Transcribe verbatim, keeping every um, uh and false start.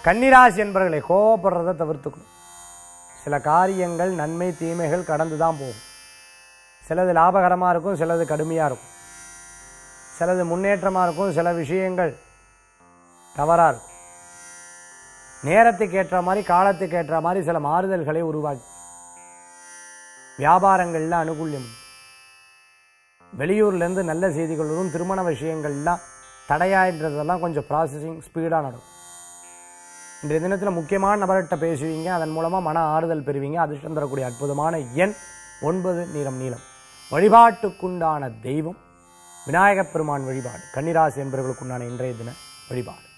கன்னிராசி என்பவர்களை கோபப்படுறதை தவிர்த்துக்கணும். சில காரியங்கள் நன்மை தீமைகள் கடந்து தான் போகும். சிலது லாபகரமாக இருக்கும், சிலது கடுமையாக இருக்கும், சிலது முன்னேற்றமாக இருக்கும், சில விஷயங்கள் தவறாக இருக்கும். நேரத்துக்கு ஏற்ற மாதிரி காலத்துக்கு ஏற்ற மாதிரி சில மாறுதல்களை உருவாக்கி வியாபாரங்களில் அனுகூல்யம், வெளியூர்லேருந்து நல்ல செய்திகள் வரும், திருமண விஷயங்கள்லாம் தடையாயின்றதெல்லாம் கொஞ்சம் ப்ராசஸிங் ஸ்பீடாக நடக்கும். இன்றைய தினத்தில் முக்கியமான நபர்கிட்ட பேசுவீங்க, அதன் மூலமாக மன ஆறுதல் பெறுவீங்க. அதிர்ஷ்டம் தரக்கூடிய அற்புதமான எண் ஒன்பது, நிறம் நீலம். வழிபாட்டுக்குண்டான தெய்வம் விநாயகப் பெருமான் வழிபாடு. கன்னிராசி என்பவர்களுக்குண்டான இன்றைய தின வழிபாடு.